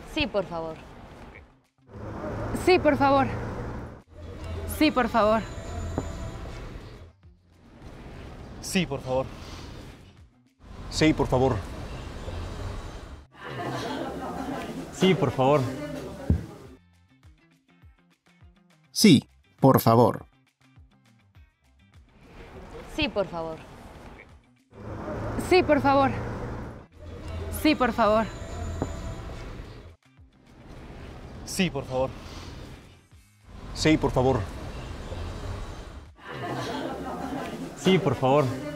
Sí, por favor. Sí, por favor. Sí, por favor. Sí, por favor. Sí, por favor. Sí, por favor. Sí, por favor. Sí, por favor. Sí, por favor. Sí, por favor. Sí, por favor. Sí, por favor. Sí, por favor.